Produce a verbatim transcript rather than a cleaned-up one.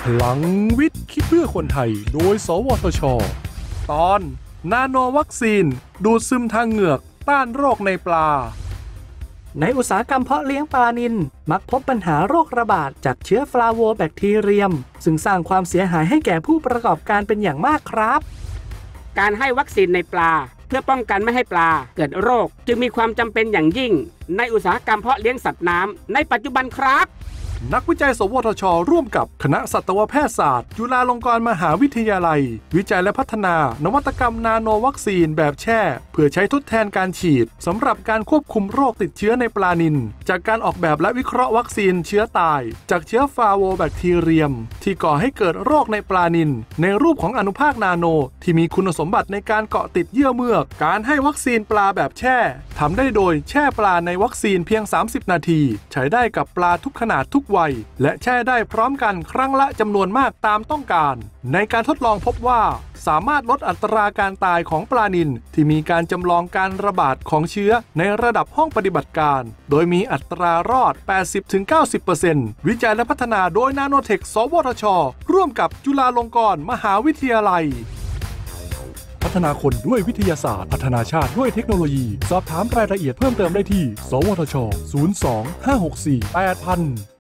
พลังวิทย์คิดเพื่อคนไทยโดยสวทช.ตอนนาโนวัคซีนดูดซึมทางเหงือกต้านโรคในปลาในอุตสาหกรรมเพาะเลี้ยงปลานิลมักพบปัญหาโรคระบาดจากเชื้อฟลาโวแบคทีเรียมซึ่งสร้างความเสียหายให้แก่ผู้ประกอบการเป็นอย่างมากครับการให้วัคซีนในปลาเพื่อป้องกันไม่ให้ปลาเกิดโรคจึงมีความจำเป็นอย่างยิ่งในอุตสาหกรรมเพาะเลี้ยงสัตว์น้ำในปัจจุบันครับนักวิจัยสวทช.ร่วมกับคณะสัตวแพทยศาสตร์จุฬาลงกรณ์มหาวิทยาลัยวิจัยและพัฒนานวัตกรรมนาโนวัคซีนแบบแช่เพื่อใช้ทดแทนการฉีดสำหรับการควบคุมโรคติดเชื้อในปลานิลจากการออกแบบและวิเคราะห์วัคซีนเชื้อตายจากเชื้อฟลาโวแบคทีเรียมที่ก่อให้เกิดโรคในปลานิลในรูปของอนุภาคนาโนที่มีคุณสมบัติในการเกาะติดเยื่อเมือกการให้วัคซีนปลาแบบแช่ทำได้โดยแช่ปลาในวัคซีนเพียงสามสิบนาทีใช้ได้กับปลาทุกขนาดทุกวัยและแช่ได้พร้อมกันครั้งละจำนวนมากตามต้องการในการทดลองพบว่าสามารถลดอัตราการตายของปลานิลที่มีการจำลองการระบาดของเชื้อในระดับห้องปฏิบัติการโดยมีอัตรารอด แปดสิบถึงเก้าสิบเปอร์เซ็นต์ วิจัยและพัฒนาโดยนาโนเทคสวทช.ร่วมกับจุฬาลงกรณ์มหาวิทยาลัยพัฒนาคนด้วยวิทยาศาสตร์พัฒนาชาติด้วยเทคโนโลยีสอบถามรายละเอียดเพิ่มเติมได้ที่สวทช ศูนย์ สอง ห้า หก สี่ แปด ศูนย์ ศูนย์